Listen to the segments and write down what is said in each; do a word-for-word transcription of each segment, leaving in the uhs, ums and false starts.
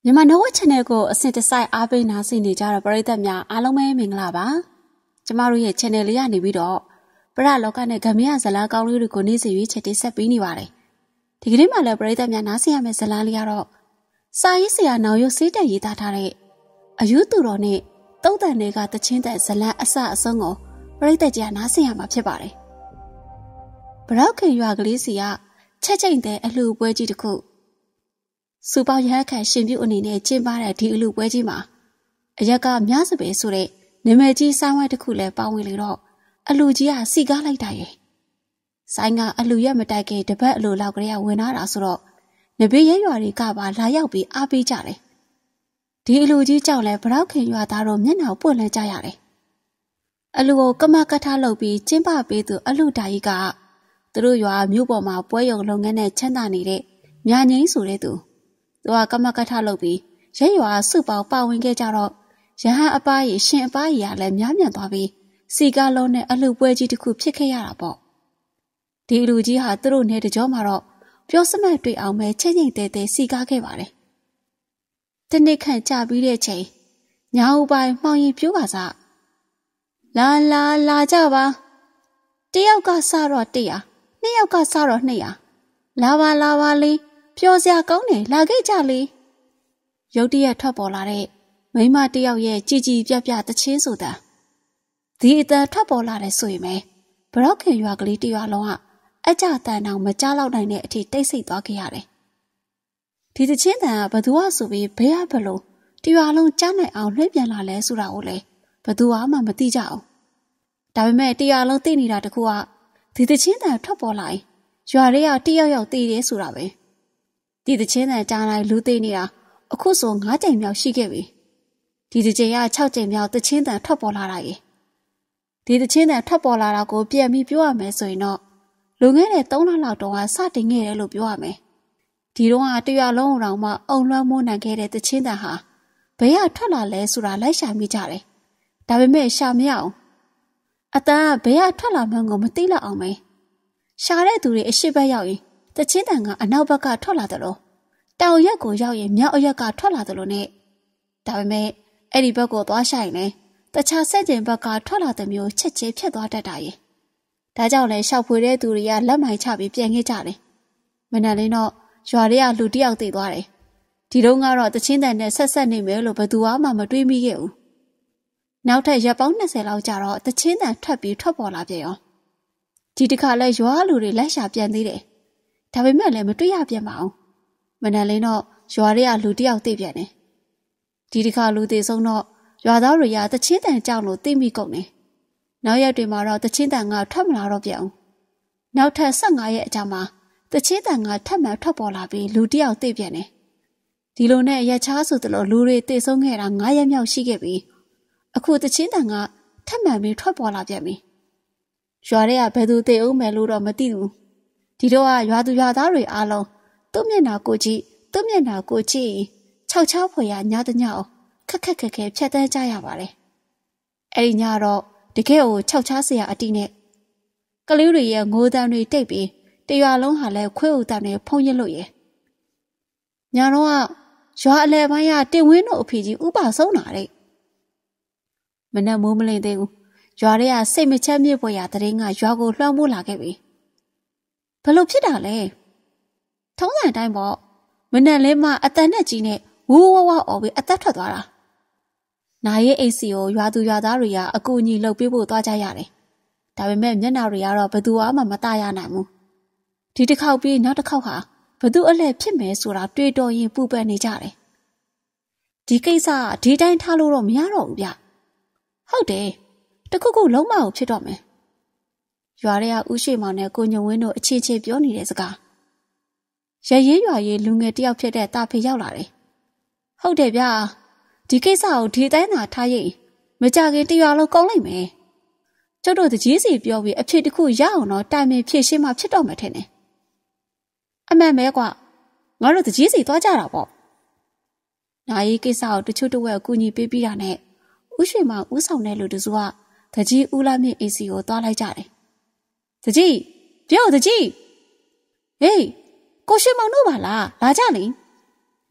မြန်မာနဝက် channel ကိုအစစ်တစိုက်အားပေးနားဆင်နေကြတဲ့ပရိသတ်များအားလုံးပဲမင်္ဂလာပါကျမတို့ရဲ့ channel လေးကနေပြီးတော့ပရလောကနဲ့ဂမရဇလားကောင်းလေးတွေကိုနေ့စဉ်ရွေးချက်တင်ဆက်ပေးနေပါတယ်ဒီကနေ့မှလည်းပရိသတ်များနားဆင်ရမယ့်ဇလားလေးကတော့စာရေးဆရာနောင်ရုပ်စေးတက်ရေးသားထားတဲ့အယူသူတော်နဲ့တုတ်တန်တွေကတချင်းတဲ့ဇလန်းအစအဆုံးကိုပရိသတ်ကြီးနားဆင်ရမှာဖြစ်ပါတယ်ဗရောက်ခင်ရွာကလေးစီကချက်ချိတ်တဲ့အလှပွဲကြီးတစ်ခုစူပေါရဟခံရှင်ပြုအနေနဲ့ကျင်းပတဲ့ဒီအလူပွဲကြီးမှာအရက်ကမြစပယ်ဆိုတဲ့နာမည်ကြီးဆိုင်းဝိုင်းတစ်ခုလည်းပါဝင်လေတော့အလူကြီးကစီကားလိုက်တာရဲ့ဆိုင်းကအလူရက်မတိုက်ခင်တပတ်အလူလောက်ကလေးကဝင်လာတာဆိုတော့နဘေးရဲရွာတွေကပါလာရောက်ပြီးအားပေးကြတယ်ဒီအလူကြီးကြောက်လဲဗရောက်ခင်ရွာသားတို့မျက်နှာပွင့်လန်းကြရတယ်အလူကိုကမကထလုပ်ပြီးကျင်းပပေးသူအလူတာကြီးကသူတို့ရွာမြို့ပေါ်မှာပွဲရုံလုပ်ငန်းနဲ့ချမ်းသာနေတဲ့မြငိမ့်ဆိုတဲ့သူသူကကမကထလုပ်ပြီးရဲရွာစုပေါင်းပါဝင်ခဲ့ကြတော့ရဟန်းအပားကြီးရှင်အပားကြီးကလည်းများမြန်သွားပြီးစီကားလုံးနဲ့အလှပွဲကြီးတစ်ခုဖြစ်ခဲ့ရတာပေါ့ဒီလူကြီးဟာသူတို့နဲ့တကြောမှာတော့ပြောစမှတ်တွေ့အောင်ပဲချင်းချင်းတဲတဲစီကားခဲ့ပါတယ်တနေ့ခန့်ကြာပြီးတဲ့ချိန်ညောင်ပိုင်းမှောင်ရင်ပြိုးပါစားလာလာလာကြပါတယောက်ကစတော့တရာနှစ်ယောက်ကစတော့နှစ်ရာလာပါလာပါလေးပျော်စရာကောင်းတယ်လာခဲ့ကြလေရုတ်တရက်ထွက်ပေါ်လာတဲ့မိန်းမတယောက်ရဲ့ကြည်ကြည်ပြပြတချင်းဆိုတာဒီအတန်ထွက်ပေါ်လာတဲ့ဆိုရင်ပဲဘရောက်ခင်ရွာကလေးတရွာလုံးကအကြတန်အောင်မကြားလောက်နိုင်တဲ့အထိတိတ်ဆိတ်သွားခဲ့ရတယ်ဒီတချင်းတန်ကဘသူကဆိုပြီးဘယ်ကဘလို့တရွာလုံးကြားနိုင်အောင်လွှဲပြန်လာလဲဆိုတာကိုလေဘသူမှမသိကြအောင်ဒါပေမဲ့တရွာလုံးသိနေတာတခုကဒီတချင်းတန်ထွက်ပေါ်လာရင်ရွာတွေကတယောက်ယောက်သိတယ်ဆိုတာပဲဒီတချင်းတန်ကြားလိုက်လူသိနေတာအခုဆိုငါးကြိမ်မြောက်ရှိခဲ့ပြီဒီတချိန်က၆ကြိမ်မြောက်တချင်းတန်ထွက်ပေါ်လာတာရေဒီတချင်းတန်ထွက်ပေါ်လာတာကိုပြန်ပြီးပြောရမယ်ဆိုရင်တော့လူငယ်တဲ့၃လလောက်တော့စတင်ခဲ့တယ်လို့ပြောရမယ်ဒီတော့ကတရွာလုံးအောင်မှအုံလွှမ်းမိုးနိုင်ခဲ့တဲ့တချင်းတန်ဟာဘယ်ကထွက်လာလဲဆိုတာလိုက်ရှာမိကြတယ်ဒါပေမဲ့ရှာမရအောင်အတန်းကဘယ်ကထွက်လာမှန်းကိုမသိလောက်အောင်ပဲရှာတဲ့သူတွေအရှိဘက်ရောက်ရင်တချင်းတန်ကအနောက်ဘက်ကထွက်လာတယ်လို့တောင်ရက်ကိုရောက်ရင်မြောက်အရက်ကထွက်လာတယ်လို့နဲ့ဒါပေမဲ့အဲ့ဒီဘက်ကိုသွားရှာရင်လည်းတခြားဆက်ကျင်ဘက်ကထွက်လာတဲ့မျိုးချက်ချင်းဖြစ်သွားတတ်တာရဲ့ဒါကြောင့်လဲရှောက်ဖွေတဲ့သူတွေကလက်မိုင်ချပြီးပြန်ခဲ့ကြတယ်မနက်လင်းတော့ရွာတွေကလူတယောက်သိသွားတယ်ဒီတော့ကတော့တချင်းတန်နဲ့ဆက်ဆက်နေမယ်လို့ဘယ်သူမှမတွေးမိခဲ့ဘူးနောက်ထပ်ရက်ပေါင်း၂၀လောက်ကြာတော့တချင်းတန်ထွက်ပြီးထွက်ပေါ်လာပြန်ရောဒီတစ်ခါလဲရွာလူတွေလက်ရှာပြန်သေးတယ်ဒါပေမဲ့လည်းမတွေ့ရပြန်ပါအောင်မနက်လင်းတော့ရွာတွေကလူတယောက်သိပြန်တယ်ဒီတစ်ခါလူသေးဆုံးတော့ရွာသားတွေကတချင်းတန်ကြောက်လို့သိမိကုန်တယ်နောက်ရက်တွေမှာတော့တချင်းတန်ကထွက်မလာတော့ပြန်အောင်နောက်ထပ်၁၅ရက်အကြာမှာတချင်းတန်ကထပ်မံထွက်ပေါ်လာပြီးလူတယောက်သိပြန်တယ်ဒီလိုနဲ့ရက်ချားဆိုသလိုလူတွေသိဆုံးခဲ့တာ၅ရက်မြောက်ရှိခဲ့ပြီးအခုတချင်းတန်ကထပ်မံပြီးထွက်ပေါ်လာပြန်ပြီရွာတွေကဘယ်သူသိအောင်မယ်လို့တော့မသိဘူးဒီတော့ကရွာသူရွာသားတွေအားလုံးသူ့မျက်နှာကိုကြည့်သူ့မျက်နှာကိုကြည့်ခြောက်ချားဖွယ်ရညတညအောင်ခက်ခက်ခက်ခဲဖြတ်တန်းကြရပါတယ်အဲ့ဒီညတော့တကယ်ကိုခြောက်ချားစရာအတိနဲ့ကလေးတွေရဲ့ငိုးတန်းတွေတိတ်ပြီးတရွာလုံးဟာလည်းခွေးဥတန်းတွေဖုံးရလို့ရဲ့ညာတော့ကရွာအလဲပိုင်းကတင်ဝင်းတို့အဖေကြီးဥပါဆုံးတာတဲ့မနဲ့မိုးမလင်းသေးဘူးရွာတွေကစိတ်မချမ်းမြေ့ပေါ်ရတဲ့ရင်ကရွာကိုလွှမ်းမိုးလာခဲ့ပြီဘလို့ဖြစ်တာလဲထုံးစံတိုင်းပေါ့မနဲ့လေးမအတန်နဲ့ကြီးနဲ့ဝူဝဝအော်ပြီးအသက်ထွက်သွားတာနာရီအိတ်စီကိုရွာသူရွာသားတွေကအကူအညီလှုပ်ပေးဖို့သွားကြရတယ်ဒါပေမဲ့မျက်နှာတွေကတော့ဘယ်သူမှမတရနိုင်ဘူးဒီတစ်ခေါက်ပြီးနောက်တစ်ခေါက်ဟာဘသူအလဲဖြစ်မယ်ဆိုတာတွေးတော်ရင်ပူပန်နေကြတယ်ဒီကိစ္စဒီတိုင်းထားလို့တော့မရတော့ဘူးဗျဟုတ်တယ်တခုခုလုံးမအောင်ဖြစ်တော့မယ်ရွာတွေကဦးရှိမောင်နဲ့ကိုညုံဝင်းတို့အချင်းချင်းပြောနေတဲ့စကားရရေးရွာရေးလူငယ်တယောက်ဖြစ်တဲ့တာဖေရောက်လာတယ်ဟုတ်တယ်ဗျာဒီကိစ္စကိုဒီတိုင်းသာထားရင်မကြခင်တရွာလုံးကောင်းလိုက်မယ်ကျုပ်တို့တကြီးစီပြောပြီးအဖြစ်တစ်ခုရအောင်တော့တိုင်ပင်ဖြည့်ရှင်းမှဖြစ်တော့မယ်ထင်တယ်အမှန်ပဲကွာငါတို့တကြီးစီသွားကြတာပေါ့နာရီကိစ္စကိုတချို့တဝက်အကူအညီပေးပြီးတာနဲ့ဦးရွှေမောင်ဦးဆောင်တဲ့လူတစုကတကြီးဦးလာမြင့်အေးစီကိုသွားလိုက်ကြတယ်တကြီးပြောတကြီးဟေးကိုရွှေမောင်တို့ပါလားလာကြလေ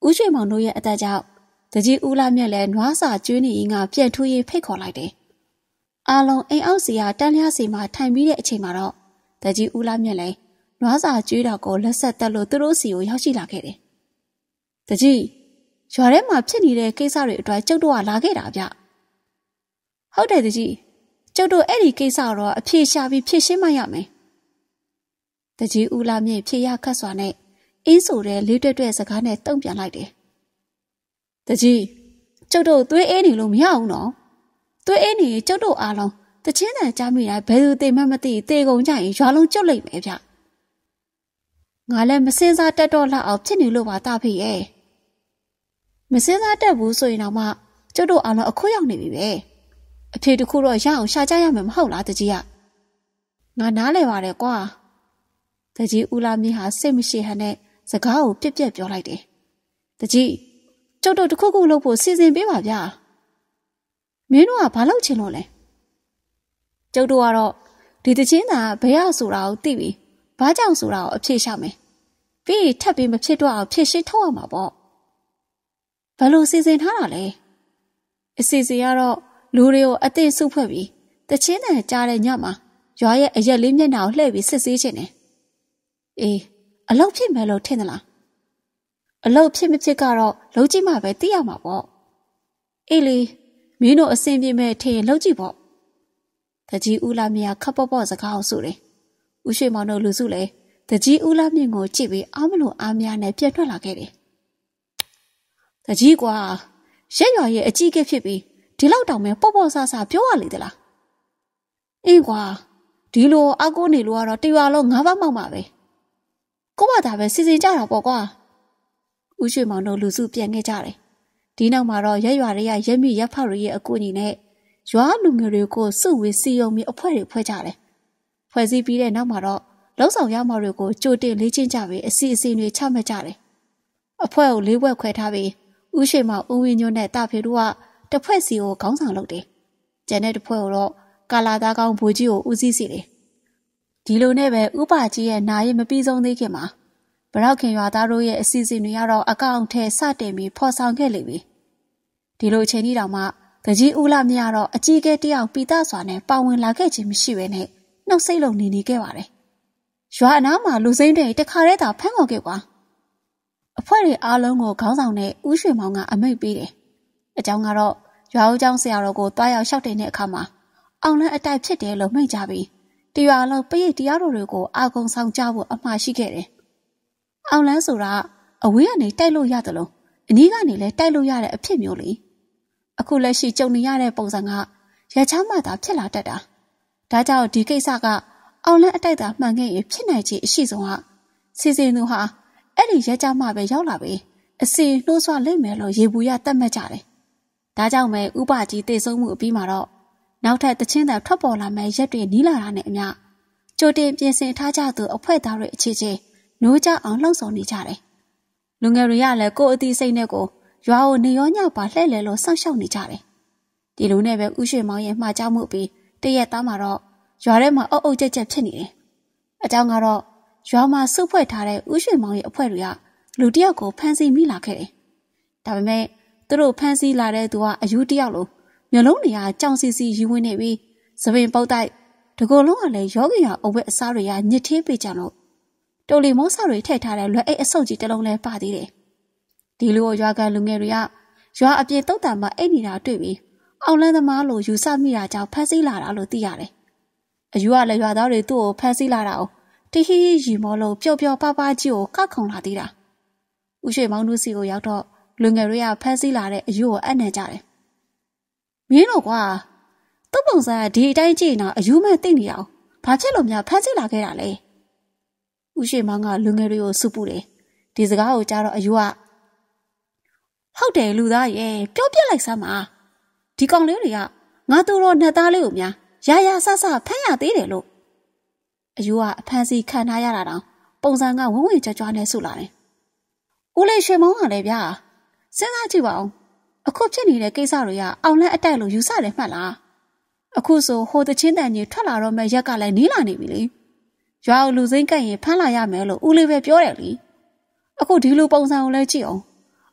ဦးရွှေမောင်တို့ရဲ့အသက်ကြောင့်တကြီးဦးလာမြက်လည်းနွားစာကျွေးနေရင်ကပြန်ထူးရေးဖိတ်ခေါ်လိုက်တယ်။အားလုံးအိမ်အောက်စီကတန်းလျားစီမှာထိုင်ပြီးတဲ့အချိန်မှာတော့တကြီးဦးလာမြက်လည်းနွားစာကျွေးတော့ကိုလက်ဆက်တက်လို့သူတို့စီကိုရောက်ရှိလာခဲ့တယ်။တကြီးရွာထဲမှာဖြစ်နေတဲ့ကိစ္စတွေအတွက်ကျုပ်တို့ကလာခဲ့တာဗျ။ဟုတ်တယ်တကြီးကျုပ်တို့အဲ့ဒီကိစ္စတော့အဖြေရှာပြီးဖြေရှင်းမှရမယ်။တကြီးဦးလာမြက်ဖြေရခတ်စွာနဲ့အင်းဆိုတဲ့လေးတွဲ့တွဲ့စကားနဲ့တုံ့ပြန်လိုက်တယ်။တကြီးကျုပ်တို့သွေးအေးနေလို့မရဘူးနော်။သွေးအေးနေကျုပ်တို့အားလုံးတချင်းတန်ကြားမိတိုင်းဘယ်သူသိမှမသိတေကုန်ကြရင်ရွာလုံးကျွတ်လိုက်မယ်ဗျ။ငါလည်းမစင်စားတက်တော့လောက်အောင်ဖြစ်နေလို့ပါတာဖေရဲ့။မစင်စားတက်ဘူးဆိုရင်တော့မှကျုပ်တို့အားလုံးအခွင့်ရောက်နေပြီပဲ။အဖေတခုတော့ရအောင်ရှာကြရမယ်မဟုတ်လားတကြီးက။ငါနားလဲပါတယ်ကွာ။တကြီးဦးလာမြင့်ဟာစိတ်မရှိဟန်နဲ့စကားကိုပြက်ပြက်ပြောလိုက်တယ်။တကြီးကျုပ်တို့တခုခုလုပ်ဖို့စီစဉ်ပေးပါဗျာ။မင်းတို့ကဘာလုပ်ချင်လို့လဲ။ကျုပ်တို့ကတော့ဒီတချင်းသာဘယ်ရဆိုတာကိုသိပြီးဘာကြောင့်ဆိုတာကိုအဖြေရှာမယ်။ပြီးထပ်ပြီးမဖြစ်တော့အောင်ဖြေရှင်းထုတ်ရမှာပေါ့။ဘယ်လိုစီစဉ်ထားတာလဲ။အစီအစဉ်ကတော့လူတွေကိုအသိစုဖွဲ့ပြီးတချင်းတန်ကြားတဲ့ညမှာရွာရဲ့အရက်လေးမျက်နှာကိုလှည့်ပြီးစစ်ဆေးခြင်းနဲ့အေးအလုပ်ဖြစ်မယ်လို့ထင်သလားအလုပ်ဖြစ်မဖြစ်ကတော့လုပ်ကြည့်မှပဲသိရမှာပေါ့အေးလေမင်းတို့အဆင်ပြေမဲ့ထင်လုပ်ကြည့်ပေါ့တကြီးဦးလာမြင့်ခပ်ပေါ့ပေါ့စကားအောင်ဆိုတယ်ဦးရွှေမောင်တို့လူစုလည်းတကြီးဦးလာမြင့်ကိုကြည့်ပြီးအားမလို့အားမရနဲ့ပြတ်ထွက်လာခဲ့တယ်တကြီးကွာရက်ရွာရဲ့အကြီးကဲဖြစ်ပြီးဒီလောက်တောင်ပဲပေါ့ပေါ့ဆဆပြောရလေသလားအေးကွာဒီလိုအကိုနေလို့ကတော့တရွာလုံးငါးပါးမောက်မှာပဲကိုမသာပဲစီစဉ်ကြတာပေါ့ကွာဦးရွှေမောင်တို့လူစုပြန်ခဲ့ကြတယ်ဒီနောက်မှာတော့ရက်ရွာတွေကရက်မိရက်ဖောက်တွေရဲ့အကူအညီနဲ့ရွာလူငယ်တွေကိုစုဝေးစီယုံပြီးအဖွဲ့တွေဖွဲ့ကြတယ်ဖွဲ့စည်းပြီးတဲ့နောက်မှာတော့လုံဆောင်ရမတွေကိုကြိုတင်လေးချင်းကြပြီးအစီအစဉ်တွေချမှတ်ကြတယ်အဖွဲ့ကိုလေးဘွဲ့ခွဲထားပြီးဦးရွှေမောင်ဦးဝင်းညွန့်နဲ့တာဖေတို့ကတစ်ဖွဲ့စီကိုခေါင်းဆောင်လုပ်တယ်ကျန်တဲ့တစ်ဖွဲ့ကိုတော့ကာလာသားကောင်းဘူကြီးကိုဦးစီးစီတယ်ဒီလိုနဲ့ပဲဥပါကြီးရဲ့နာရီမပြီးဆုံးသေးခင်မှာဗရောက်ခင်ရွာသားတို့ရဲ့အစီအစဉ်တွေကတော့အကောင့်ထဲစတင်ပြီးဖော်ဆောင်ခဲ့လိမ့်မယ်ဒီလိုအချိန်ကြီးတောင်မှတကြီးဦးလာမြင့်ကတော့အကြီးကဲတယောက်ပိသားစွာနဲ့ပါဝင်လာခဲ့ခြင်းမရှိဘဲနဲ့နှုတ်ဆိတ်လုံနေနေခဲ့ပါတယ်ရွာအနားမှာလူစိမ့်တွေတခါတည်းသာဖမ်းခေါ်ခဲ့ကွာအဖွဲ့တွေအားလုံးကိုခေါင်းဆောင်တဲ့ဦးရွှေမောင်ကအမိန့်ပေးတယ်အကြောင်းကတော့ရွာဦးကျောင်းဆရာတော်ကိုတွားရောက်လျှောက်တင်တဲ့အခါမှာအောင်လန်းအတိုက်ဖြစ်တယ်လို့မိန့်ကြပြီးတရွာလုံးပိတ်တရားတော်တွေကိုအာကုံဆောင်ကြဖို့အမှားရှိခဲ့တယ်။အောင်လန်းဆိုတာအဝေးကနေတိုက်လို့ရတယ်လို့အနီးကနေလည်းတိုက်လို့ရတဲ့အဖြစ်မျိုးလေ။အခုလက်ရှိကြုံနေရတဲ့ပုံစံကရချမ်းမှသာဖြစ်လာတတ်တာ။ဒါကြောင့်ဒီကိစ္စကအောင်လန်းအတိုက်သာမှန်ခဲ့ရင်ဖြစ်နိုင်ခြေအရှိဆုံးဟာစီစဉ်သူဟာအဲ့ဒီရချမ်းမှပဲရောက်လာပြီးအစီနှိုးဆွလိမ့်မယ်လို့ရေဘူးရတတ်မှတ်ကြတယ်။ဒါကြောင့်ပဲဥပကြီးတေဆုံးမှုအပြီးမှာတော့နောက်ထပ်တချင်းတန်ထွက်ပေါ်လာမဲ့ရက်တွေနီးလာတာနဲ့အမျှကြိုတင်ပြင်ဆင်ထားကြသူအဖွဲ့သားတွေအခြေချင်းနိုးကြအောင်လှုံ့ဆော်နေကြတယ်။လူငယ်တွေကလည်းကိုယ်အသိစိတ်နဲ့ကိုရွာကိုနေရောညပါလှည့်လည်လို့စောင့်ရှောက်နေကြတယ်။ဒီလိုနဲ့ပဲဦးရွှေမောင်ရဲ့မှားကြောက်မှုပြီးတရက်သားမှာတော့ရွာထဲမှာအုပ်အုပ်ကြက်ကြက်ဖြစ်နေတယ်။အကြောင်းကတော့ရွာမှာစုဖွဲ့ထားတဲ့ဦးရွှေမောင်ရဲ့အဖွဲ့တွေကလူတယောက်ကိုဖမ်းဆီးမိလာခဲ့တယ်။ဒါပေမဲ့သူတို့ဖမ်းဆီးလာတဲ့သူကအယူတယောက်လိုမျိုးလုံးတွေကကြောင်စီစီယူဝင်နေပြီးသပင်ပုတ်တိုက်တကိုယ်လုံးကလည်းယောဂီရအဝတ်အစားတွေကညစ်သေးပေကြလို့တိုလီမောဆောက်တွေထည့်ထားတဲ့လွယ်အိတ်အဆုပ်ကြီးတစ်လုံးလည်းပါသေးတယ်။ဒီလိုရွာကလူငယ်တွေကရွာအပြင်တုတ်တံမှာအိတ်နေတာတွေ့ပြီးအောင်လန်းသမားလိုယူဆမိတာကြောင့်ဖမ်းဆီးလာတာလို့သိရတယ်။အယူကလည်းရွာသားတွေသူ့ကိုဖမ်းဆီးလာတာကိုတဟီဟီရီမောလို့ပျော်ပျော်ပါပါကြီးကိုကောက်ခုံလာသေးတာ။ဦးရွှေမောင်တို့စီကိုရောက်တော့လူငယ်တွေကဖမ်းဆီးလာတဲ့အယူကိုအနှံကြတယ်။မင်းတို့ကွာသူ့ပုံစံကဒီအတိုင်းကြည့်နေအယူမဲ့သိနေအောင်ဘာဖြစ်လို့များဖမ်းဆီးလာခဲ့တာလဲဦးရွှေမောင်ကလူငယ်တွေကိုစုပူတယ်ဒီစကားကိုကြားတော့အယူကဟုတ်တယ်လူသားရဲ့ပြောပြလိုက်စမ်းပါဒီကောင်လေးတွေကငါတို့တော့နှစ်သားလေးကိုများရာရာဆဆဖမ်းရသေးတယ်လို့အယူကအဖမ်းဆီးခံထားရတာတောင်ပုံစံကဝဝကြွကြွနဲ့ဆုလာတယ်ဦးလေးရွှေမောင်ကလည်းဗျာစဉ်းစားကြည့်ပါဦးအခုဖြစ်နေတဲ့ကိစ္စတွေကအောင်လန်းအတိုက်လို့ယူဆတယ်မှတ်လားအခုဆိုဟိုတချင်းတန်ကြီးထွက်လာတော့မဲ့ရက်ကလည်းနီးလာနေပြီလေရွာကိုလူစိမ့်ကပ်ရင်ဖမ်းလာရမယ်လို့ဦးလေးပဲပြောတယ်လေအခုဒီလိုပုံစံကိုလည်းကြည့်အောင်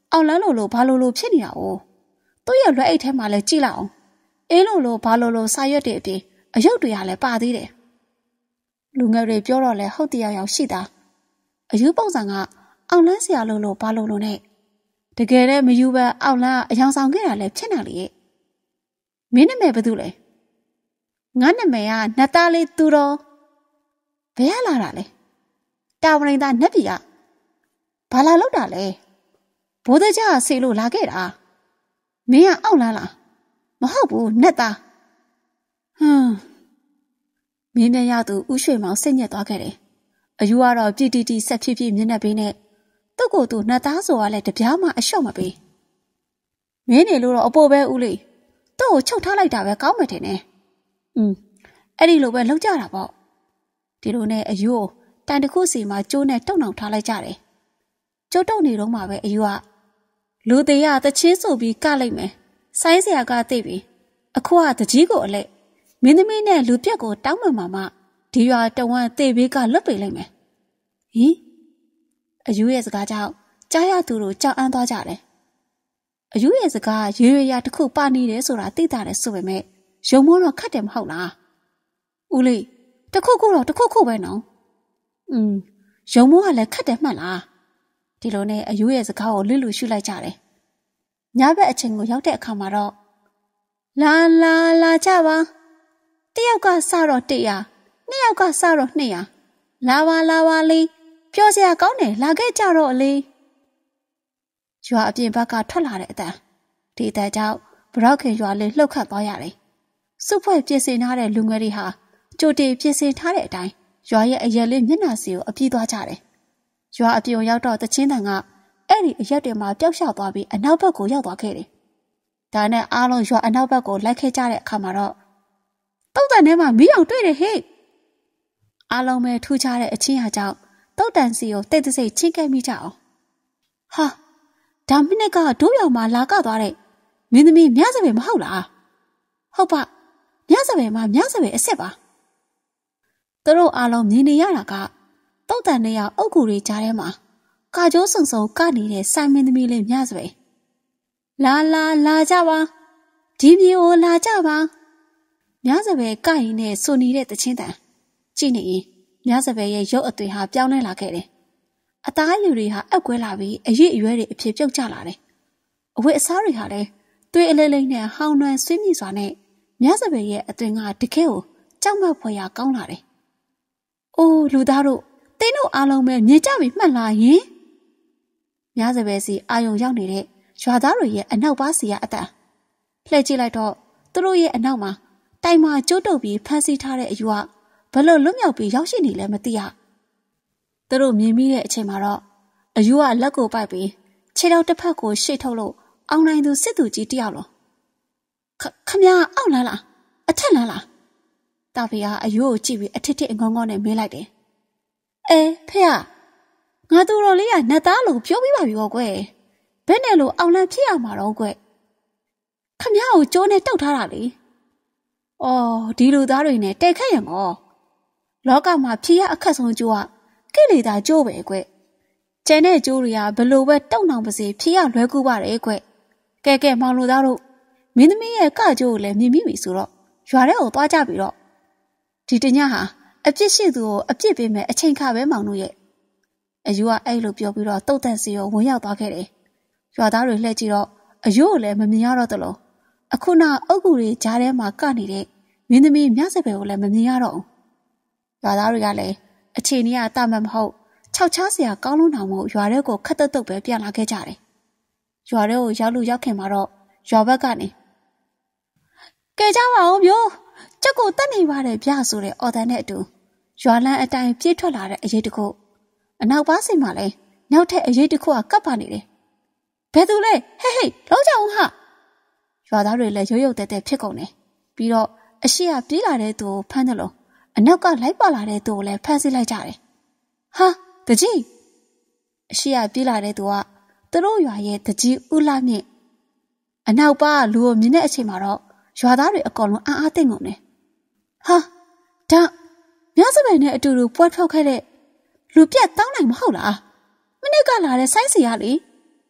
အောင်လန်းလိုလိုဘာလိုလိုဖြစ်နေတာ哦သူ့ရဲ့လွှဲအိတ်ထဲမှာလည်းကြည့်လိုက်အောင်အင်းလိုလိုဘာလိုလိုစာရွက်တွေအပြင်အယုတ်တွေကလည်းပါသေးတယ်လူငယ်တွေပြောတော့လဲဟုတ်တရားရောက်ရှိတာအယူပုံစံကအောင်လန်းဆရာလိုလိုဘာလိုလိုနဲ့တကယ်တည်းမယူပဲအောင်လန်းအယောင်ဆောင်ခဲ့တာလည်းဖြစ်နေလေမင်းနာမည်ဘာတူလဲငါနာမည်ကနတ်သားလေးသူတော်ဘယ်လာတာလဲတာဝရင်သားနတ်ပြည်ကဘာလာလောက်တာလဲဘိုးသားကြီးဆေလို့လာခဲ့တာမင်းကအောက်လန်းလားမဟုတ်ဘူးနတ်သားဟွန်းမင်းမြန်ရသူဥရွှေမောင်စိတ်ညစ်သွားခဲ့တယ်အယူကတော့ပြစ်တီတီဆက်ဖြစ်ဖြစ်မျက်နှာပေးနဲ့သူ့ကိုယ်သူနတ်သားဆိုကလည်းတပြားမှအလျှော့မပေးမင်းနေလို့တော့အပိုပဲဦးလေးသူ့ကိုချုပ်ထားလိုက်တာပဲကောင်းမယ်ထင်တယ်อืมအဲ့ဒီလိုပဲလောက်ကြတာပေါ့ဒီလိုနဲ့အယူကိုတိုင်တစ်ခုစီမှာကျိုးနဲ့တုံနှောင်ထားလိုက်ကြတယ်ကျိုးတုံနေတော့မှပဲအယူကလူသေးရတချင်းဆိုပြီးကလိုက်မယ်ဆိုင်းစရာကသိပြီအခုကတကြီးကိုအလက်မင်းသမီးနဲ့လူပြက်ကိုတောင်းမှန်မှမှဒီရွာတဝမ်းသေဘေးကလွတ်ပေးလိုက်မယ်ဟင်အယူရဲ့စကားကြောင့်ကြားရသူတို့ကြောက်အမ်းသွားကြတယ်အယူရဲ့စကားရေရွေရတစ်ခုပါနေတယ်ဆိုတာသိတာတယ်ဆိုပေမဲ့ရုံမိုးတော့ခတ်တယ်မဟုတ်လားဦးလေးတခုခုတော့တခုခုပဲနော်อืมရုံမိုးကလည်းခတ်တယ်မှတ်လားဒီလိုနဲ့အယူရဲ့စကားကိုလွတ်လွတ်ရှုလိုက်ကြတယ်ညဘက်အချိန်ကိုရောက်တဲ့အခါမှာတော့လာလာလာကြပါတယောက်ကစတော့တရာနှစ်ယောက်ကစတော့နှစ်ရာလာပါလာပါလေးပြောစရာကောင်းတယ်လာခဲ့ကြတော့အလေးရွာအပြင်ဘက်ကထွက်လာတဲ့အတန်ဒီအတန်ကြောင့်ဘရောက်ခင်ရွာလေးလှုပ်ခတ်သွားရတယ်စုဖွဲ့ပြင်ဆင်ထားတဲ့လူငယ်တွေဟာကြိုတင်ပြင်ဆင်ထားတဲ့အတိုင်းရွာရဲ့အရက်လေးမျက်နှာစီကိုအပြေးသွားကြတယ်ရွာအပြင်ရောက်တော့တချင်းတန်ကအဲ့ဒီအရက်တွေမှာပျောက်ရှသွားပြီးအနောက်ဘက်ကိုရောက်သွားခဲ့တယ်ဒါနဲ့အားလုံးရွာအနောက်ဘက်ကိုလိုက်ခဲ့ကြတဲ့အခါမှာတော့တုတ်တန်ထဲမှာမီးအောင်တွေ့တယ်ဟဲ့အားလုံးပဲထူးခြားတဲ့အချင်းဟာကြောင့်တုတ်တန်စီကိုတိတ်တဆိတ်ချင်းကဲမိကြအောင်ဟာဒါမိနစ်ကဒိုးရောင်မှာလာကသွားတဲ့မင်းသမီးမြစပယ်မဟုတ်လားဟုတ်ပါမြစပယ်မှာမြစပယ်အစ်စ်ပါသူတို့အားလုံးမြင်နေရတာကတုတ်တန်နေရအုတ်ကူတွေကြားထဲမှာကာကျိုးစုံစုံကနေတဲ့ဆိုင်မင်းသမီးလေးမြစပယ်လာလာလာကြပါဒီမြေကိုလာကြပါမြစပယ်ကရင်နဲ့ဆိုနေတဲ့တချင်းတန်ကြည့်နေရင်မြစပယ်ရဲ့ရုပ်အသွင်ဟာပြောင်းလဲလာခဲ့တယ်အသားအယူတွေဟာအက်ကွဲလာပြီးအရည်အရွယ်တွေအဖြစ်ပြုတ်ကျလာတယ်အဝတ်အစားတွေဟာလည်းသွေးအလိမ့်လိမ့်နဲ့ဟောင်းနှွမ်းဆွေးမြေ့စွာနဲ့မြစပယ်ရဲ့အသွင်ကတကယ်ကိုကြောက်မက်ဖွယ်ရာကောင်းလာတယ်အိုးလူသားတို့တင်းတို့အားလုံးပဲမြင်ကြပြီမှတ်လားယင်မြစပယ်စီအာယုံရောက်နေတဲ့ရွာသားတွေရဲ့အနောက်ပါးစီကအတန်လှည့်ကြည့်လိုက်တော့သူတို့ရဲ့အနောက်မှာတိုင်မှာကျိုးတုပ်ပြီးဖမ်းဆီးထားတဲ့အယူကဘလို့လွတ်မြောက်ပြီးရောက်ရှိနေလဲမသိရသူတို့မြင်မိတဲ့အချိန်မှာတော့အယူကလက်ကိုပိုက်ပြီးခြေထောက်တစ်ဖက်ကိုရှေ့ထုတ်လို့အောင်နိုင်သူစစ်သူကြီးတယောက်လုံးခမရအောက်လန်းလားအထက်လန်းလားတာဖေကအယူကိုကြည့်ပြီးအထစ်ထစ်ငေါငေါနဲ့မေးလိုက်တယ်အဲဖေကငါတို့တော်လေးကနတ်သားလို့ပြောပြပါပြီပေါ့ကွယ်ဘယ်နဲ့လို့အောင်လန်းဖြစ်ရမှာတော့ကွယ်ခမရကိုကျိုးနဲ့တုတ်ထားတာလေအော်ဒီလူသားတွေနဲ့တိတ်ခတ်ရင်ကောလောကမှာဖြစ်ရအခက်ဆုံးကျိုးကကိလေသာကျိုးပဲကွကျန်တဲ့ကျိုးတွေကဘလို့ပဲတုံနှောင်ပါစေဖြစ်ရလွယ်ကူပါတယ်ကွကဲကဲမောင်လူသားတို့မင်းသမီးရဲ့ကကျိုးကိုလည်းမြင်မိပြီဆိုတော့ရွာထဲကိုသွားကြပြီတော့ဒီတညဟာအပြစ်ရှိသူကိုအပြစ်ပေးမယ်အချိန်ခါပဲမောင်တို့ရဲ့အယူကအဲ့လိုပြောပြီးတော့တုတ်တက်စီကိုဝင်ရောက်သွားခဲ့တယ်ရွာသားတွေလှည့်ကြည့်တော့အယူကိုလည်းမမြင်ရတော့တလို့အခုနောက်အုတ်ကူတွေကြားထဲမှာကနေတဲ့မင်းသမီးမြစပယ်ကိုလည်းမမြင်ရတော့ဘူးရွာသားတွေကလည်းအချိန်ကြီးကတမတ်မဟုတ်ခြောက်ချားစရာကောင်းလို့အောင်မို့ရွာထဲကိုခတ်တုတ်တုတ်ပဲပြန်လာခဲ့ကြတယ်ရွာထဲကိုရောက်လို့ရောက်ခင်မှာတော့ရွာဘက်ကနေကဲကြပါဦးမျိုးချက်ကိုတတ်နေပါတယ်ဗျဆိုတဲ့အော်တန်နဲ့အတူရွာလန်းအတိုင်းပြေးထွက်လာတဲ့အရေးတခုအနောက်ပါးစီမှာလည်းနောက်ထပ်အရေးတခုကကပ်ပါနေတယ်ဘယ်သူလဲဟဲ့ဟဲ့လောက်ကြအောင်ဟာရွာသားတွေလည်းရုပ်ရုပ်တဲတဲဖြစ်ကုန်တယ်ပြီးတော့အရှိကပြေးလာတဲ့သူကိုဖမ်းတယ်လို့အနောက်ကလိုက်ပါလာတဲ့သူကိုလည်းဖမ်းဆီးလိုက်ကြတယ်ဟာတကြီးအရှိကပြေးလာတဲ့သူကသူတို့ရွာရဲ့တကြီးဦးလာမြင့်အနောက်ပါကလူကိုမြင်တဲ့အချိန်မှာတော့ရွာသားတွေအကောင်လုံးအားအားသိမ့်ကုန်တယ်ဟာဒါမြစပယ်နဲ့အတူတူပွဲထွက်ခဲ့တဲ့လူပြတ်တောင်းနိုင်မဟုတ်လားမနစ်ကလာတဲ့ဆိုင်းစီရလေ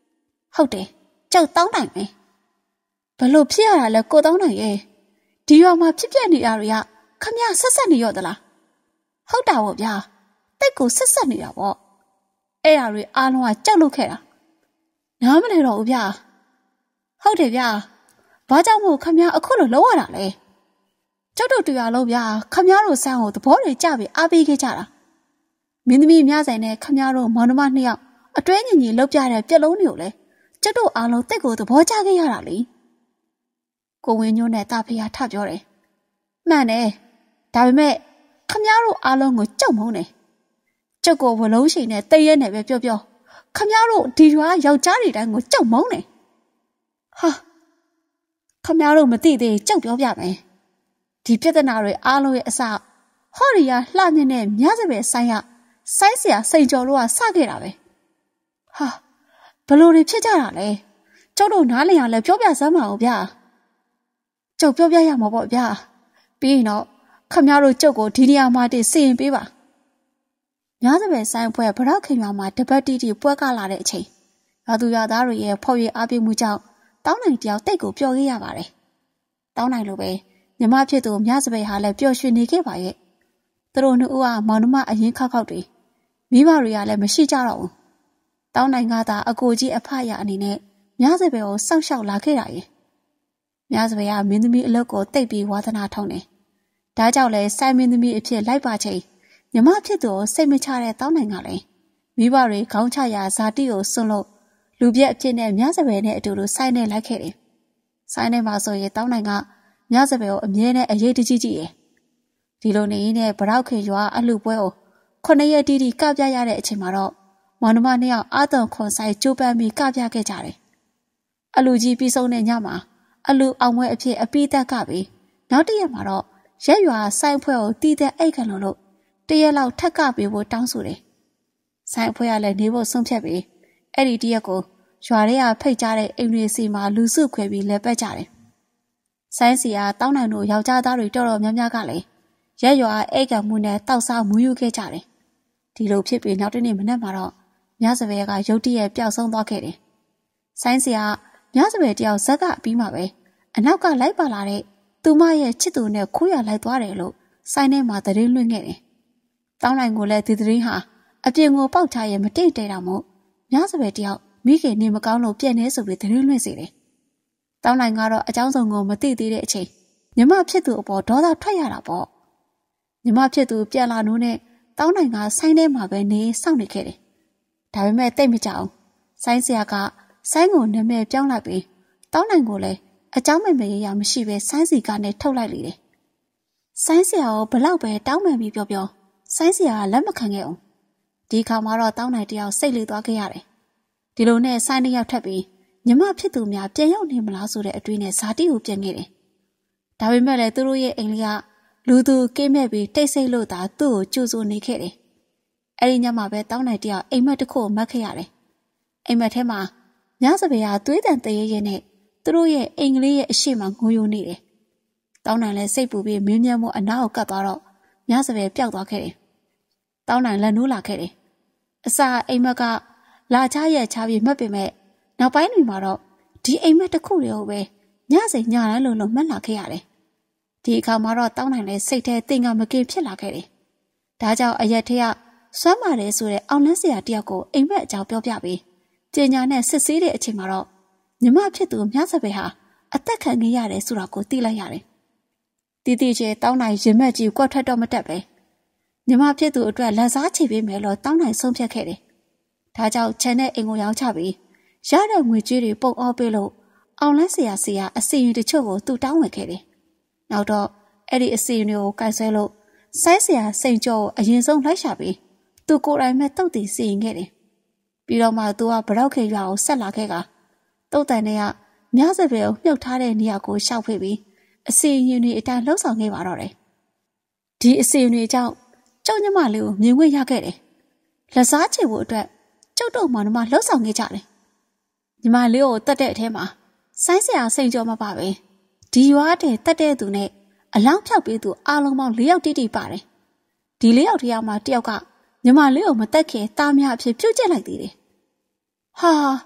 ဟုတ်တယ်ကျုပ်တောင်းနိုင်မယ်ဘလို့ဖြစ်ရတာလဲကိုတောင်းနိုင်ရဲ့ဒီရွာမှာဖြစ်ပြနေရတွေကခမရဆက်ဆက်နေရောသလားဟုတ်တာပေါ့ဗျာတိတ်ကိုဆက်ဆက်နေတာပေါ့အဲ့ရတွေအားလုံးကကြောက်လို့ခဲ့တာနားမလဲတော့ဘူးဗျာဟုတ်တယ်ဗျာဘာကြောင့်မို့ခမရအခုလိုလုံးရတာလဲကျုပ်တို့တရားလုံးဗျာခမရတို့ဆန်းကိုသဘောတွေကြပြီးအားပေးခဲ့ကြတာမင်းသမီးများဆိုင်နဲ့ခမရတို့မောင်နှမနှစ်ယောက်အတွဲညီညီလှုပ်ပြတဲ့ပြက်လုံးတွေကိုလည်းကျုပ်တို့အားလုံးတိတ်ကိုသဘောကျခဲ့ရတာလေကိုဝင်းညိုးနဲ့တာဖျားထပြောတယ်မှန်တယ်ဒါပေမဲ့ခမရတို့အားလုံးကိုကြောက်မုန်းတယ်ကျုပ်ကိုဝလုံးရှိန်နဲ့တည့်ရဲနဲ့ပဲပြောပြောခမရတို့ဒီရွာယောက်ျားတွေတိုင်းကိုကြောက်မုန်းတယ်ဟာခမရတို့မသိသေးကြောက်ပြောပြမယ်ဒီပြဿနာတွေအားလုံးရဲ့အစဟော်ရီယာလှမြင့်နဲ့မြစပယ်ဆိုင်ရဆိုင်းเสียစိန်ကျော်တို့ကစခဲ့တာပဲဟာဘလို့တွေဖြစ်ကြတာလဲကျုပ်တို့နားလည်အောင်လည်းပြောပြစမ်းပါဦးဗျာကျုပ်ပြောပြရမှာပေါ့ဗျာပြီးရင်တော့ခမရတို့ကျုပ်ကိုဒီနေရာမှာတည်စီရင်ပေးပါမြစပယ်ဆိုင်ပွဲဗရောက်ခင်ရွာမှာတပတ်တီတီပွဲကလာတဲ့အချိန်ရွာသူရွာသားတွေရဲ့ဖော်ရည်အားပေးမှုကြောင့်တောင်းနိုင်တယောက်တိတ်ကိုပျော်ခဲ့ရပါတယ်တောင်းနိုင်လို့ပဲညီမဖြစ်သူမြစပယ်ဟာလည်းပျော်ရွှင်နေခဲ့ပါရဲ့သူတို့နှစ်ဦးကမောင်နှမအရင်ခောက်ခောက်တွေမိဘတွေကလည်းမရှိကြတော့ဘူးတောင်းနိုင်ကသာအကိုကြီးအဖရအနေနဲ့မြစပယ်ကိုစောင့်ရှောက်လာခဲ့တာရဲ့မြစပယ်ကမင်းသမီးအလုပ်ကိုတိတ်ပြီးဝါသနာထုံးတယ်ဒါကြောင့်လဲစိုင်းမင်းသမီးအဖြစ်လိုက်ပါချိန်ညီမဖြစ်သူကိုစိတ်မချတဲ့တောင်းနိုင်ကလည်းမိဘတွေခေါင်းချရာဇာတိကိုစွန့်လို့လူပြက်အဖြစ်နဲ့မြစပယ်နဲ့အတူတူစိုင်းနေလိုက်ခဲ့တယ်စိုင်းနေမှာဆိုရင်တောင်းနိုင်ကမြစပယ်ကိုအမြဲတမ်းအရေးတကြီးကြည့်တယ်ဒီလိုနေရင်းနဲ့ဗရောက်ခေရွာအလှပွဲကိုခုနှစ်ရက်တီးတီးကပြရတဲ့အချိန်မှာတော့မောင်နှမနှစ်ယောက်အာသွန်ခွန်ဆိုင်ကျိုးပန်းပြီးကပြခဲ့ကြတယ်အလူကြီးပြီးဆုံးတဲ့ညမှာအလူအောင်ဝဲအဖြစ်အပိသက်ကပြီးနောက်တစ်ရက်မှာတော့ရက်ရွာဆိုင်ဖွဲ့ကိုတီးတဲ့အိတ်ခံလို့လို့တရက်လောက်ထက်ကပေးဖို့တောင်းဆိုတယ်ဆိုင်ဖွဲ့ကလည်းနေဖို့ဆုံးဖြတ်ပြီးအဲ့ဒီတရက်ကိုရွာထဲကဖိတ်ကြတဲ့အိမ်တွေစီမှာလူစုခွဲပြီးလဲပက်ကြတယ်ဆိုင်းစီကတောင်းနိုင်တို့ယောက်ျားသားတွေတော်တော်များများကလည်းရက်ရွာအိတ်ခံမှုနဲ့တောက်စားမူးယူခဲ့ကြတယ်ဒီလိုဖြစ်ပြီးနောက်တစ်နေ့မနက်မှာတော့မြစပယ်ကရုတ်တရက်ပျောက်ဆုံးသွားခဲ့တယ်ဆိုင်းစီကမြစပယ်တယောက်ဇက်ကပြီးမှပဲအနောက်ကလိုက်ပါလာတဲ့သူမရဲ့ချစ်သူနဲ့ခိုးရလိုက်သွားတယ်လို့ဆိုင်းထဲမှာသတင်းလွှင့်ခဲ့တယ်တောင်းနိုင်ကိုလည်းဒီသတင်းဟာအပြင်ကိုပေါက်ချရဲ့မတိတ်တဲတာမို့မြစပယ်တယောက်မိခင်နေမကောင်းလို့ပြက်နေဆိုပြီးသတင်းလွှင့်စေတယ်တောင်းနိုင်ကတော့အကြောင်းစုံကိုမသိသေးတဲ့အချိန်ညီမဖြစ်သူအပေါ်ဒေါသထွက်ရတာပေါ့ညီမဖြစ်သူပြန်လာနိုးနဲ့တောင်းနိုင်ကဆိုင်းထဲမှာပဲနေစောင့်နေခဲ့တယ်ဒါပေမဲ့တိတ်မကြအောင်ဆိုင်းဆရာကဆိုင်းကိုနာမည်ပြောင်းလိုက်ပြီးတောင်းနိုင်ကိုလည်းအကြောင်းမဲ့မဲ့ရရမရှိပဲဆိုင်းစီကနေထုတ်လိုက်လေတယ်ဆိုင်းဆရာကိုဘလောက်ပဲတောင်းပန်ပြီးပြောပြောဆိုင်းဆရာကလက်မခံခဲ့အောင်ဒီခါမှာတော့တောင်းနိုင်တယောက်စိတ်လေသွားခဲ့ရတယ်ဒီလိုနဲ့ဆိုင်းတစ်ယောက်ထပ်ပြီးညီမဖြစ်သူများပြန်ရောက်နေမလားဆိုတဲ့အတွေးနဲ့ဇာတိကိုပြန်ခဲ့တယ်ဒါပေမဲ့လည်းသူတို့ရဲ့အိမ်လေးကလူသူကိမဲ့ပြီးတိတ်ဆိတ်လို့သာသူ့ကိုကြိုးစိုးနေခဲ့တယ်အဲ့ဒီညမှာပဲတောင်းနိုင်တယောက်အိမ်မက်တစ်ခုကိုမက်ခဲ့ရတယ်အိမ်မက်ထဲမှာညစပယ်ကသွေးတန်တရေရဲနဲ့သူတို့ရဲ့အိမ်ကလေးရဲ့အရှိမငိုယိုနေတယ်တောင်းနိုင်လည်းစိတ်ပူပြီးမင်းမြတ်မှုအနားကိုကပ်သွားတော့ညစပယ်ပျောက်သွားခဲ့တယ်တောင်းနိုင်လက်နိုးလာခဲ့တယ်အစာအိမ်မက်ကလာချရဲ့ချပြီးမှတ်ပေမဲ့နောက်ပိုင်းတွေမှာတော့ဒီအိမ်မက်တစ်ခုတည်းကိုပဲညစိညတိုင်းလုံးလုံးမှတ်လာခဲ့ရတယ်ဒီအခါမှာတော့တောင်းနိုင်လည်းစိတ်ထဲတင်ကမကင်ဖြစ်လာခဲ့တယ်ဒါကြောင့်အရက်ထက်ကစွမ်းပါတယ်ဆိုတဲ့အောင်လန်းစရာတယောက်ကိုအိမ်မက်အကြောင်းပြောပြပြီးကြေညာနဲ့စစ်ဆေးတဲ့အချိန်မှာတော့ညီမဖြစ်သူမြစပယ်ဟာအသက်ခံခဲ့ရတယ်ဆိုတာကိုသိလိုက်ရတယ်တီတီချေတောင်းနိုင်ရင်မက်ကြီးကွက်ထွက်တော့မတက်ပဲညီမဖြစ်သူအတွက်လက်စားချေပေးမယ်လို့တောင်းနိုင်ဆုံးဖြတ်ခဲ့တယ်ဒါကြောင့်ချန်တဲ့အိမ်ကိုရောင်းချပြီးရတဲ့ငွေကြေးတွေပုံအောပေးလို့အောင်လန်းစရာစီယာအစီရင်တချို့ကိုသူတောင်းဝင်ခဲ့တယ်နောက်တော့အဲ့ဒီအစီရင်တွေကိုကိုင်ဆဲလို့ဆိုင်းစရာစိန်ကြောကိုအရင်ဆုံးလိုက်ရှာပြီးသူကိုယ်တိုင်မဲ့တုတ်တီစီရင်ခဲ့တယ်ပြီးတော့မှသူကဗရောက်ခေရွာကိုဆက်လာခဲ့ကတုတ်တန်တွေကမြစပယ်ကိုမြုပ်ထားတဲ့နေရာကိုရှောက်ဖိပြီးအစီရင်တွေအတိုင်းလှုပ်ဆောင်ခဲ့ပါတော့တယ်ဒီအစီရင်တွေကြောင့်ကျုပ်ညမလေးကိုမြင်ခွင့်ရခဲ့တယ်လက်စားချေဖို့အတွက်ကျုပ်တို့မောင်နှမလှုပ်ဆောင်ခဲ့ကြတယ်ညီမလေးကိုတတ်တဲ့အထဲမှာဆိုင်းစရာစိန်ကြောမပါပဲဒီရွာတဲ့တတ်တဲ့သူနဲ့အလောင်းဖြောက်ပေးသူအားလုံးပေါင်း၄ယောက်တိတိပါတယ်ဒီ၄ယောက်တယောက်မှာတယောက်ကညီမလေးကိုမတက်ခင်တားများအဖြစ်ပြုတ်ကျက်လိုက်သေးတယ်ဟာ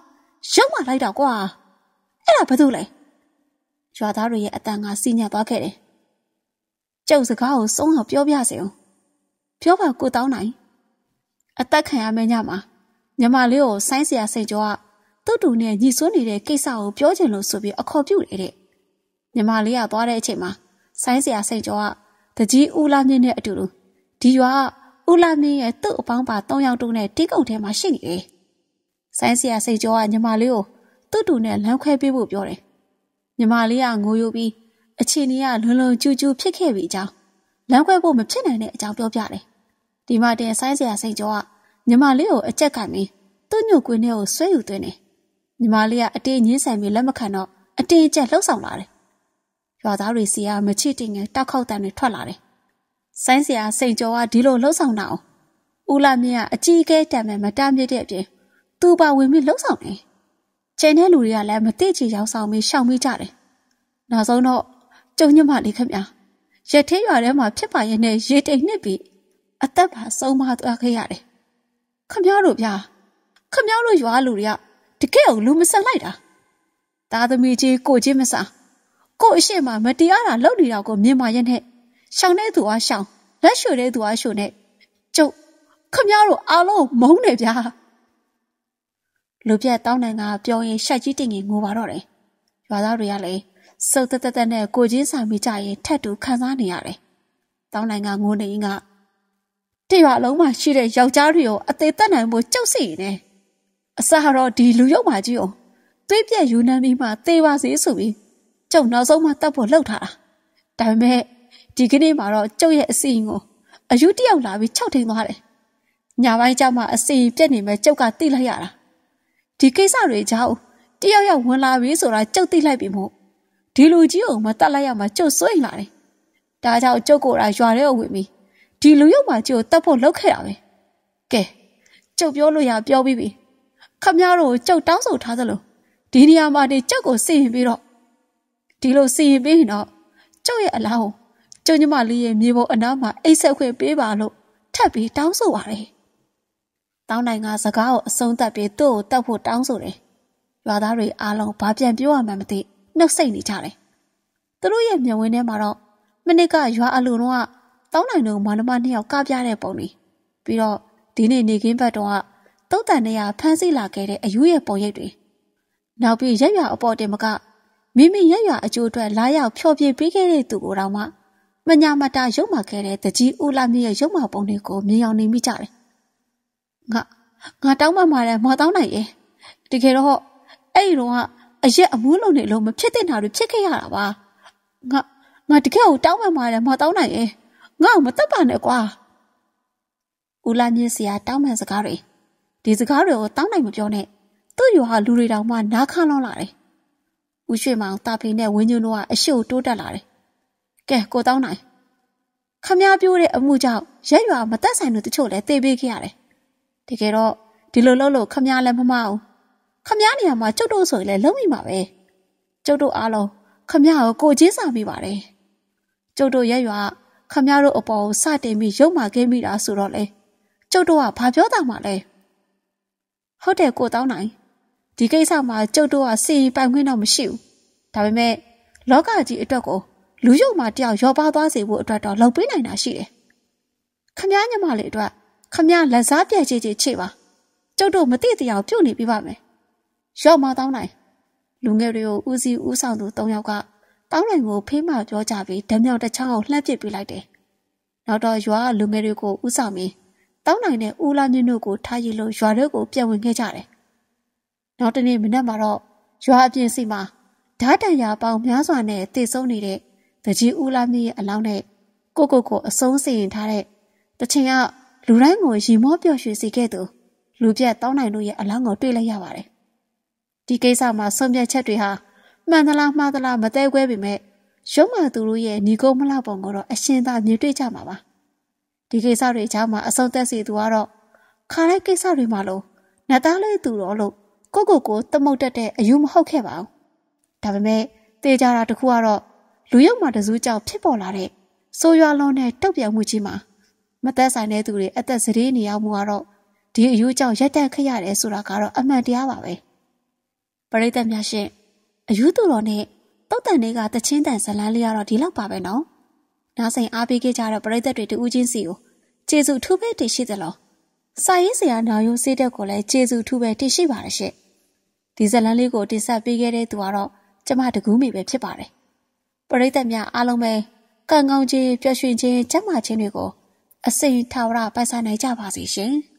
ရုံးမလိုက်တော့ကွာအဲ့ဒါဘာလို့လဲရွာသားတွေရဲ့အတန်ကစီညံသွားခဲ့တယ်ကျုပ်စကားကိုစုံအောင်ပြောပြစေအောင်ပြောပါကိုတောင်းနိုင်အသက်ခံရမယ့်ညမှာညီမလေးကိုဆိုင်းစရာစိတ်ကြောကသူ့တူနဲ့ညီစွန်းနေတဲ့ကိစ္စကိုပြောချင်လို့ဆိုပြီးအခေါ်ပြုတယ်တဲ့ညီမလေးကသွားတဲ့အချိန်မှာဆိုင်းစရာစိတ်ကြောကတကြီးဦးလာမြင့်နဲ့အတူတူဒီရွာဦးလာမြင့်ရဲ့သူ့အပေါင်းပါ၃ယောက်တုန်းနဲ့တိကုတ်ထဲမှာရှိနေတယ်ဆိုင်းစရာစိတ်ကြောကညီမလေးကိုသူ့တူနဲ့လမ်းခွဲပေးဖို့ပြောတယ်ညီမလေးကငိုယိုပြီးအခြေအနေကလွန်လွန်ကျူးကျူးဖြစ်ခဲ့ပြီးအကြောင်းလမ်းခွဲဖို့မဖြစ်နိုင်တဲ့အကြောင်းပြောပြတယ်ဒီမှာတင်ဆိုင်းစရာစိတ်ကြောကညီမလေးကိုအကြက်ကပ်ပြီးသူ့ညို့ကွင်းထဲကိုဆွဲယူသွင်းတယ်ညီမလေးကအတေးငင်းဆန်ပြီးလက်မခံတော့အတင်းအကျပ်လှုပ်ဆောင်လာတယ်ရွာသားတွေစီကမချစ်တင်ငယ်တောက်ခေါက်တန်တွေထွက်လာတယ်ဆိုင်းစရာစိတ်ကြောကဒီလိုလှုပ်ဆောင်တာအောင်ဦးလာမြင့်ကအကြီးအကဲတံမဲ့မတားမြစ်တဲ့အပြင်သူ့ပါဝင်ပြီးလှုပ်ဆောင်တယ်ကျန်တဲ့လူတွေကလည်းမသိချေရောက်ဆောင်ပြီးရှောင်မိကြတယ်နောက်ဆုံးတော့ကျုံညမလေးခင်ဗျာရသေးရွာထဲမှာဖြစ်ပါရဲ့နဲ့ရေတိမ်နှစ်ပြီးအသက်ပါဆုံးမသွားခဲ့ရတယ်ခမတို့ဗျာခမတို့ရွာလူတွေကတကယ်ကိုလူမဆန်လိုက်တာသားသမီးကြီးကိုချင်းမစားကိုအရှိမမတရားတာလုပ်နေတာကိုမြင်ပါရဲ့နဲ့ရှောင်တဲ့သူကရှောင်လက်ရွှေတဲ့သူကရွှေနဲ့ကျုပ်ခမတို့အားလုံးမုန်းနေဗျာလူပြတ်တောင်းနိုင်ကပြောရင်ရှိုက်ကြီးတင်ငင်ငိုပါတော့တယ်ရွာသားတွေကလည်းစုပ်တက်တက်နဲ့ကိုချင်းဆိုင်မိကြရင်ထက်တူခံစားနေရတယ်တောင်းနိုင်ကငိုနေရင်ကတရွာလုံးမှာရှိတဲ့ယောက်ျားတွေကိုအသေးသက်နိုင်ဖို့ကြောက်စိနေအစားတော့ဒီလူရုပ်ပါကြီးကိုသွေးပြက်ယူနှမ်းပြီးမှသေပါစေဆိုပြီးကျုပ်နောက်ဆုံးမှတတ်ဖို့လှုပ်ထားတာဒါပေမဲ့ဒီကနေ့မှာတော့ကျုပ်ရဲ့အစီအင်ကိုအယူတယောက်လာပြီးခြောက်ထိန်သွားတယ်ညပိုင်းကျမှအစီအင်ပြက်နေမဲ့ကျုပ်ကတိလိုက်ရတာဒီကိစ္စတွေကြောင့်တယောက်ယောက်ဝင်လာပြီဆိုတာကျုပ်သိလိုက်ပြီမို့ဒီလူကြီးကိုမတတ်လိုက်ရမှကျုပ်စွန့်လာတယ်ဒါကြောင့်ကျုပ်ကိုယ်တိုင်ရွာထဲကိုဝင်ပြီးဒီလူရုပ်မှာကျုပ်တတ်ဖို့လှုပ်ခဲ့တာပဲကဲကျုပ်ပြောလို့ရပြောပြီးပြီခမများတို့ကျုပ်တောင်းဆိုထားသလိုဒီနေရာမှာနေကျုပ်ကိုစီရင်ပြီးတော့ဒီလိုစီရင်ပြီးရင်တော့ကျုပ်ရဲ့အလားကိုကျုပ်ညီမလေးရဲ့မြေပေါ်အနားမှာအိတ်ဆက်ခွင့်ပေးပါလို့ထပ်ပြီးတောင်းဆိုပါတယ်တောင်းနိုင်ကစကားကိုအဆုံးသတ်ပြီးသူ့ကိုတတ်ဖို့တောင်းဆိုတယ်ရွာသားတွေအားလုံးဘာပြန်ပြောရမှန်းမသိနှုတ်ဆက်နေကြတယ်သူတို့ရဲ့မျက်ဝန်းထဲမှာတော့မနစ်ကရွာအလူတော့တောင်းနိုင်တို့မောင်နှမနှစ်ယောက်ကပြတဲ့ပုံတွေပြီးတော့ဒီနေ့နေခင်းဘက်တော့တုတ်တန်နေရဖမ်းဆီးလာခဲ့တဲ့အယူရဲ့ပုံရိပ်တွေနောက်ပြီးရက်ရွာအပေါ်တင်မကမိမိရက်ရွာအကျိုးအတွက်လာရောက်ဖျော်ဖြေပေးခဲ့တဲ့သူကိုတော့မှမညာမတာရုံမာခဲ့တဲ့တကြီးဦးလာမြင့်ရဲ့ရုံမာပုံတွေကိုမြင်အောင်နေမိကြတယ်ငါငါတောင်းပန်ပါတယ်မော်တောင်းနိုင်ရဲ့တကယ်တော့အဲ့ဒီတော့အရက်အမူးလုံးနေလို့မဖြစ်တဲ့နာတွေဖြစ်ခဲ့ရတာပါငါငါတကယ်ကိုတောင်းပန်ပါတယ်မော်တောင်းနိုင်ရဲ့ငါ့ကိုမတတ်ပါနဲ့ကွာဦးလာမြင့်စီကတောင်းပန်စကားတွေဒီစကားတွေကိုတောင်းနိုင်မပြောနဲ့သူ့ရွာလူတွေတောင်မှနားခမ်းလောင်းလာတယ်ဦးရွှေမောင်တာဖေနဲ့ဝင်းညွန်းတို့ကအရှိ့တိုးတက်လာတယ်ကဲကိုတောင်းနိုင်ခမည်းပြိုးတဲ့အမှုကြောင့်ရက်ရွာမသက်ဆိုင်သူတချို့လည်းသေပေးခဲ့ရတယ်တကယ်တော့ဒီလိုလုပ်လို့ခမည်းလည်းမမအောင်ခမည်းနေရာမှာကျုပ်တို့ဆိုရင်လည်းလုံးမိမှာပဲကျုပ်တို့အားလုံးခမည်းကိုကိုချင်းစာမိပါတယ်ကျုပ်တို့ရက်ရွာခမည်းတို့အပေါ်ကိုစတင်ပြီးရုပ်မာခဲ့မိတာဆိုတော့လေကျုပ်တို့ကဘာပြောတာမှလဲဟုတ်တယ်ကိုတောင်းနိုင်ဒီကိစ္စမှာကျုပ်တို့ကစီပိုင်ခွင့်တော့မရှိဘူးဒါပေမဲ့လောကကြီးအတွက်ကိုလူရုပ်မှာတယောက်ရောပါသွားစေဖို့အတွက်တော့လုပ်ပေးနိုင်တာရှိတယ်ခမည်းညီမလေးအတွက်ခမည်းလက်စားပြည့်ချေချေချေပါကျုပ်တို့မသိတရားပြုတ်နေပြပါမယ်ရော့မတောင်းနိုင်လူငယ်တွေကိုဦးစီးဦးဆောင်သူ၃ယောက်ကတောင်းနိုင်ကိုဖေးမှပြောကြပြီးဓမြောက်တစ်ချောင်းကိုလှမ်းပစ်ပေးလိုက်တယ်နောက်တော့ရွာလူငယ်တွေကိုဦးဆောင်ပြီးတောင်းနိုင်တဲ့ဦးလာမြင့်တို့ကိုထားရည်လို့ရွာတွေကိုပြန်ဝင်ခဲ့ကြတယ်နောက်တနေ့မနက်မှာတော့ရွာအပြင်စီမှာဓာတ်တန်ရာပေါင်းများစွာနဲ့တည်ဆုံးနေတဲ့တကြီးဦးလာမြင့်ရဲ့အလောင်းနဲ့ကိုကိုကိုအဆုံးစီရင်ထားတဲ့တချင်ကလူတိုင်းကိုရီမောပျော်ရွှင်စေခဲ့သူလူပြတ်တောင်းနိုင်တို့ရဲ့အလောင်းကိုတွေ့လိုက်ရပါတယ်ဒီကိစ္စမှာဆုံးဖြတ်ချက်တွေဟာမှန်သလားမှားသလားမသိခွဲပေမဲ့ရုံးမှသူတို့ရဲ့ညီကုန်းမလောက်ပုံကိုတော့အရှင်းသာမြင်တွေ့ကြမှာပါဒီကိစ္စတွေကြားမှာအဆုံးသက်စီသူကတော့ခါလိုက်ကိစ္စတွေမှာလို့နတ်သားလေးသူတော်လို့ကိုကိုကိုတမုတ်တက်တဲ့အယူမဟုတ်ခဲ့ပါဘူးဒါပေမဲ့တေကြတာတခုကတော့လူရုပ်မှာတစုကြောင့်ဖြစ်ပေါ်လာတဲ့ဆိုးရွားလုံးတဲ့တုတ်ပြန်မှုကြီးမှာမသက်ဆိုင်တဲ့သူတွေအသက်စရေနေရောက်မှုကတော့ဒီအယူကြောင့်ရက်တက်ခရရတယ်ဆိုတာကတော့အမှန်တရားပါပဲပရိသတ်များရှင်အယူသူတော်နဲ့တုတ်တန်တွေကတချင်းတန်ဇလန်းလေးရတော့ဒီလောက်ပါပဲနော်နားဆိုင်အားပေးခဲ့ကြတဲ့ပရိသတ်တွေတူးချင်းစီကိုကျေးဇူးထူးပဲတင်ရှိသလိုစာရေးဆရာနာယုံစေးတက်ကိုလည်းကျေးဇူးထူးပဲတင်ရှိပါရရှင့်ဒီဇလန်းလေးကိုတင်ဆက်ပေးခဲ့တဲ့သူကတော့ကျမတကူးမိပဲဖြစ်ပါတယ်ပရိသတ်များအားလုံးပဲကံကောင်းခြင်းပျော်ရွှင်ခြင်းကျန်းမာခြင်းတွေကိုအစိမ်ထာဝရပိုင်ဆိုင်နိုင်ကြပါစေရှင်